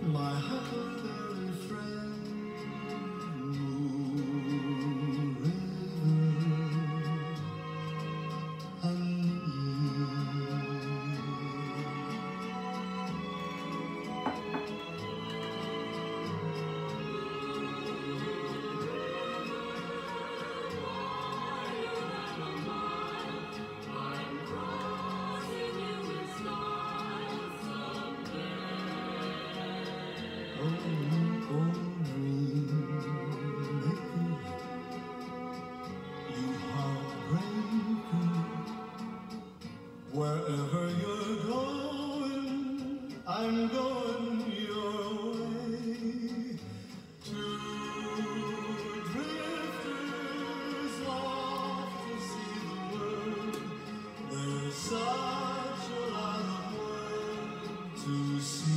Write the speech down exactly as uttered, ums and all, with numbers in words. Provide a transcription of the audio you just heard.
my huckleberry friend, Moon River, and wherever you're going, I'm going your way. Two drifters off to see the world. There's such a lot of world to see.